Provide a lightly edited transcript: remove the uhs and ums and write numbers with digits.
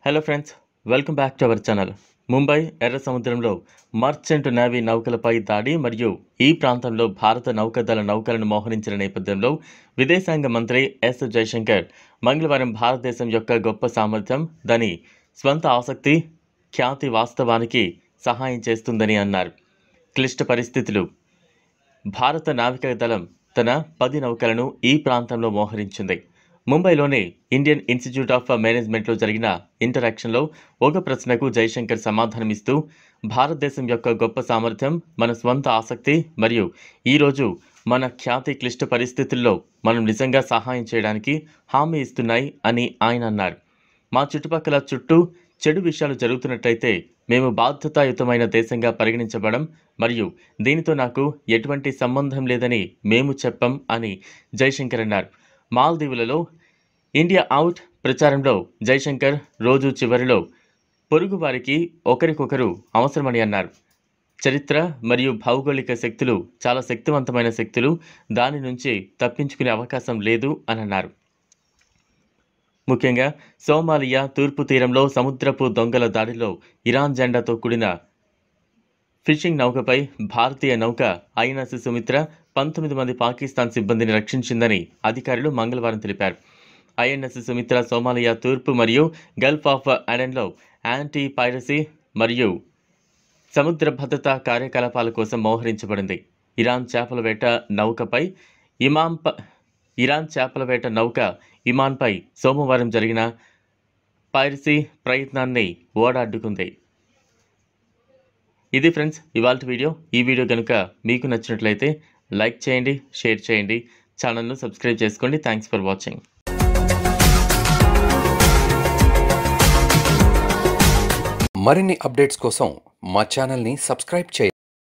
Hello friends, welcome back to our channel. Mumbai ఎర్ర సముద్రంలో merchant navy నౌకలపై దాడి మరియు ఈ ప్రాంతంలో భారత నౌకాదళ నౌకలను మోహరించిన నేపథ్యంలో విదేశాంగ మంత్రి ఎస్ జయశంకర్ మంగళవారం భారతదేశం యొక్క గొప్ప సామర్థ్యం, దాని స్వంత ఆసక్తి, ఖ్యాతి వాస్తవానికి సహాయం చేస్తుందని అన్నారు. క్లిష్ట పరిస్థితులు. భారత నావికాదళం తన 10 నౌకలను ఈ ప్రాంతంలో మోహరించింది. ముంబైలోని ఇండియన్ ఇన్స్టిట్యూట్ ఆఫ్ మేనేజ్మెంట్లో జరిగిన ఇంటరాక్షన్లో ఒక ప్రశ్నకు జైశంకర్ సమాధానమిస్తూ, భారతదేశం యొక్క గొప్ప సామర్థ్యం, మన స్వంత ఆసక్తి మరియు ఈరోజు మన ఖ్యాతి క్లిష్ట పరిస్థితుల్లో మనం నిజంగా సహాయం చేయడానికి హామీ ఇస్తున్నాయి అని ఆయన అన్నారు. మా చుట్టుపక్కల చెడు విషయాలు జరుగుతున్నట్లయితే మేము బాధ్యతాయుతమైన దేశంగా పరిగణించబడం మరియు దీనితో నాకు ఎటువంటి సంబంధం లేదని మేము చెప్పం అని జైశంకర్ అన్నారు. మాల్దీవులలో ఇండియా అవుట్ ప్రచారంలో జైశంకర్ రోజు చివరిలో పొరుగు వారికి ఒకరికొకరు అవసరమని అన్నారు. చరిత్ర మరియు భౌగోళిక శక్తులు చాలా శక్తివంతమైన శక్తులు, దాని నుంచి తప్పించుకునే అవకాశం లేదు అని అన్నారు. ముఖ్యంగా సోమాలియా తూర్పు తీరంలో సముద్రపు దొంగల దాడిలో ఇరాన్ జెండాతో కూడిన ఫిషింగ్ నౌకపై భారతీయ నౌక ఐఎన్ఎస్ సుమిత్ర 19 మంది పాకిస్తాన్ సిబ్బందిని రక్షించిందని అధికారులు మంగళవారం తెలిపారు. ఐఎన్ఎస్ సుమిత్ర సోమాలియా తూర్పు మరియు గల్ఫ్ ఆఫ్ అడెన్లో యాంటీ పైరసీ మరియు సముద్ర భద్రతా కార్యకలాపాల కోసం మోహరించబడింది. ఇరాన్ చేపల వేట నౌక ఇమాన్పై సోమవారం జరిగిన పైరసీ ప్రయత్నాన్ని ఓడాడ్డుకుంది. ఇది ఫ్రెండ్స్ ఇవాల్టి వీడియో. ఈ వీడియో కనుక మీకు నచ్చినట్లయితే లైక్ చేయండి, షేర్ చేయండి, ఛానల్ను సబ్స్క్రైబ్ చేసుకోండి. Thanks for watching. మరిన్ని అప్డేట్స్ కోసం మా ఛానల్ని సబ్స్క్రైబ్ చేయండి.